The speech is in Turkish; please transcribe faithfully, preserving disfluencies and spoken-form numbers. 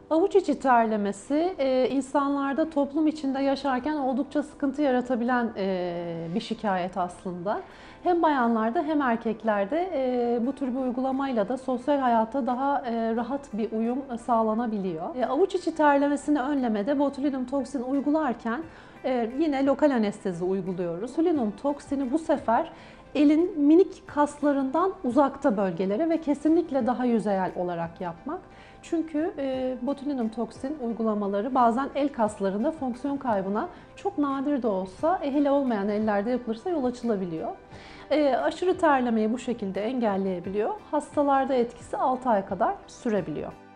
Avuç içi terlemesi e, insanlarda toplum içinde yaşarken oldukça sıkıntı yaratabilen e, bir şikayet aslında. Hem bayanlarda hem erkeklerde e, bu tür bir uygulamayla da sosyal hayata daha e, rahat bir uyum sağlanabiliyor. E, avuç içi terlemesini önlemede botulinum toksin uygularken e, yine lokal anestezi uyguluyoruz. Botulinum toksini bu sefer elin minik kaslarından uzakta bölgelere ve kesinlikle daha yüzeyel olarak yapmak. Çünkü e, botulinum toksin uygulamaları bazen el kaslarında fonksiyon kaybına çok nadir de olsa ehil olmayan ellerde yapılırsa yol açılabiliyor. E, aşırı terlemeyi bu şekilde engelleyebiliyor. Hastalarda etkisi altı ay kadar sürebiliyor.